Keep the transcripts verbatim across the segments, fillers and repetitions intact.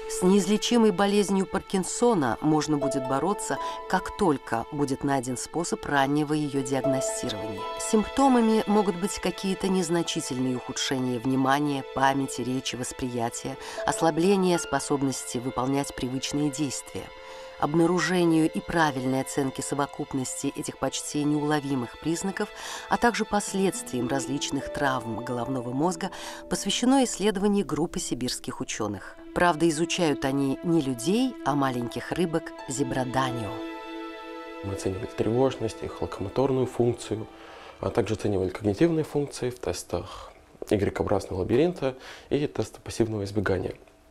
С неизлечимой болезнью Паркинсона можно будет бороться, как только будет найден способ раннего ее диагностирования. Симптомами могут быть какие-то незначительные ухудшения внимания, памяти, речи, восприятия, ослабление способности выполнять привычные действия. Обнаружению и правильной оценке совокупности этих почти неуловимых признаков, а также последствиям различных травм головного мозга посвящено исследование группы сибирских ученых. Правда, изучают они не людей, а маленьких рыбок зебраданио. Мы оценивали тревожность, их локомоторную функцию, а также оценивали когнитивные функции в тестах Y-образного лабиринта и теста пассивного избегания.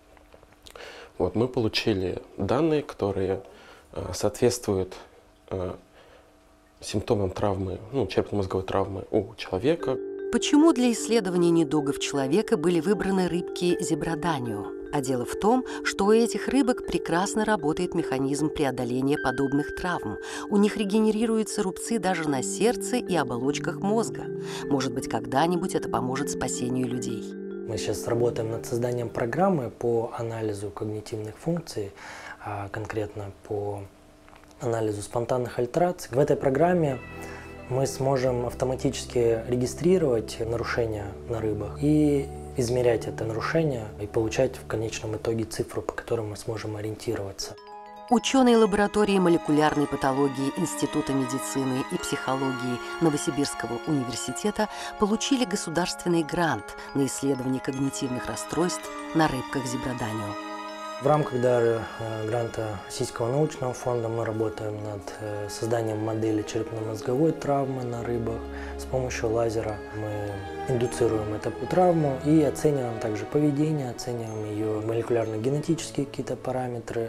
Вот, мы получили данные, которые э, соответствуют э, симптомам травмы, ну, черепно-мозговой травмы у человека. Почему для исследования недугов человека были выбраны рыбки зебраданио? А дело в том, что у этих рыбок прекрасно работает механизм преодоления подобных травм. У них регенерируются рубцы даже на сердце и оболочках мозга. Может быть, когда-нибудь это поможет спасению людей. Мы сейчас работаем над созданием программы по анализу когнитивных функций, а конкретно по анализу спонтанных альтераций. В этой программе мы сможем автоматически регистрировать нарушения на рыбах и измерять это нарушение и получать в конечном итоге цифру, по которой мы сможем ориентироваться. Ученые лаборатории молекулярной патологии Института медицины и психологии Новосибирского университета получили государственный грант на исследование когнитивных расстройств на рыбках зебраданио. В рамках даже гранта Российского научного фонда мы работаем над созданием модели черепно-мозговой травмы на рыбах. С помощью лазера мы индуцируем эту травму и оцениваем также поведение, оцениваем ее молекулярно-генетические какие-то параметры.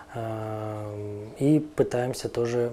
И пытаемся тоже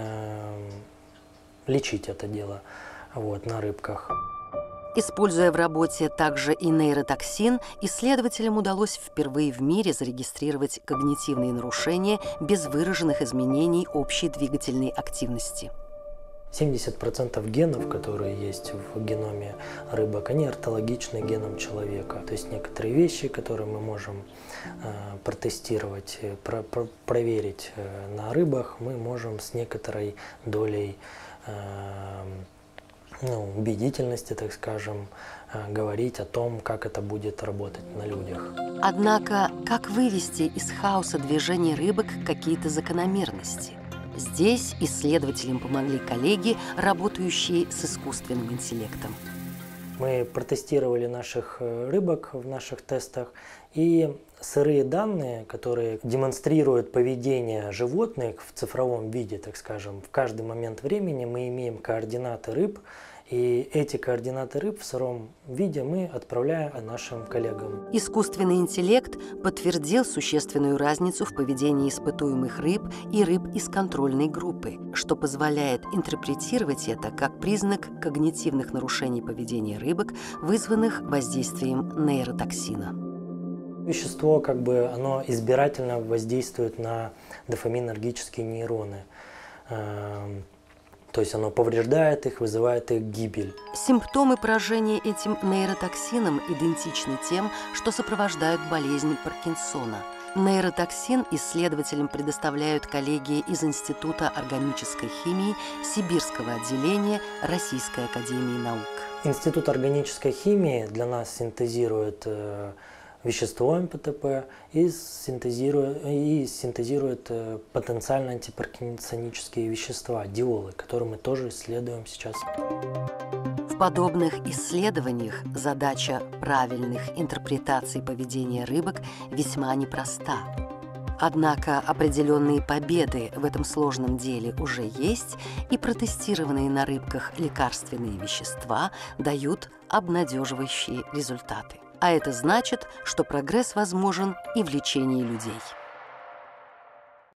лечить это дело вот, на рыбках. Используя в работе также и нейротоксин, исследователям удалось впервые в мире зарегистрировать когнитивные нарушения без выраженных изменений общей двигательной активности. семьдесят процентов генов, которые есть в геноме рыбок, они ортологичны генам человека. То есть некоторые вещи, которые мы можем э, протестировать, про, про, проверить э, на рыбах, мы можем с некоторой долей э, ну, убедительности, так скажем, э, говорить о том, как это будет работать на людях. Однако, как вывести из хаоса движения рыбок какие-то закономерности? Здесь исследователям помогли коллеги, работающие с искусственным интеллектом. Мы протестировали наших рыбок в наших тестах, и сырые данные, которые демонстрируют поведение животных в цифровом виде, так скажем, в каждый момент времени мы имеем координаты рыб, и эти координаты рыб в сыром виде мы отправляем нашим коллегам. Искусственный интеллект подтвердил существенную разницу в поведении испытуемых рыб и рыб из контрольной группы, что позволяет интерпретировать это как признак когнитивных нарушений поведения рыбок, вызванных воздействием нейротоксина. Вещество, как бы, оно избирательно воздействует на дофаминергические нейроны. То есть оно повреждает их, вызывает их гибель. Симптомы поражения этим нейротоксином идентичны тем, что сопровождают болезнь Паркинсона. Нейротоксин исследователям предоставляют коллеги из Института органической химии Сибирского отделения Российской академии наук. Институт органической химии для нас синтезирует э, вещество эм пэ тэ пэ и синтезирует, и синтезирует э, потенциально антипаркинсонические вещества, диолы, которые мы тоже исследуем сейчас. В подобных исследованиях задача правильных интерпретаций поведения рыбок весьма непроста. Однако определенные победы в этом сложном деле уже есть, и протестированные на рыбках лекарственные вещества дают обнадеживающие результаты. А это значит, что прогресс возможен и в лечении людей.